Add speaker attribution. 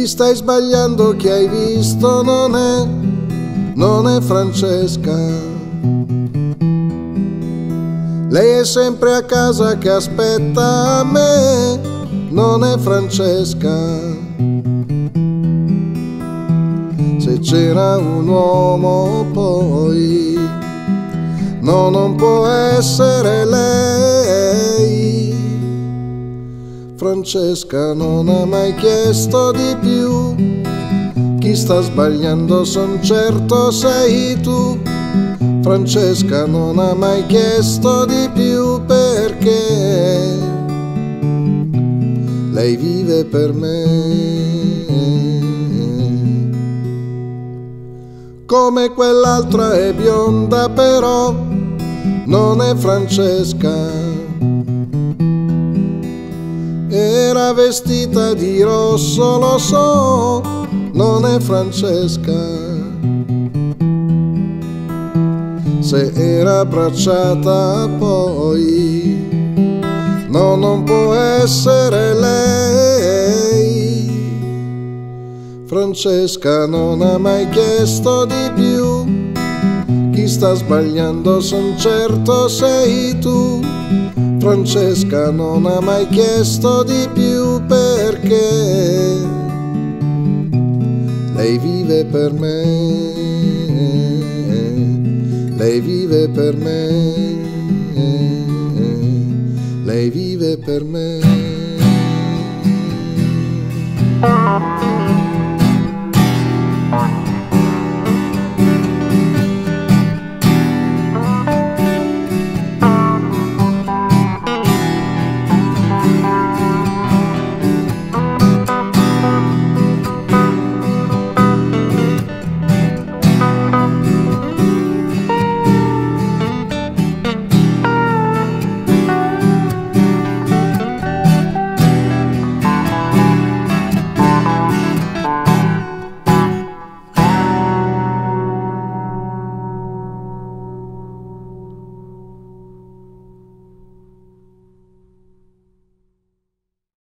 Speaker 1: stai sbagliando, chi hai visto non è Francesca. Lei è sempre a casa che aspetta me, non è Francesca. Se c'era un uomo poi, no, non può essere lei. Francesca non ha mai chiesto di più, chi sta sbagliando son certo sei tu. Francesca non ha mai chiesto di più perché lei vive per me. Come quell'altra è bionda però non è Francesca. Era vestita di rosso, lo so, non è Francesca. Se era abbracciata poi, no, non può essere lei. Francesca non ha mai chiesto di più, chi sta sbagliando son certo sei tu. Francesca non ha mai chiesto di più perché lei vive per me, lei vive per me, lei vive per me.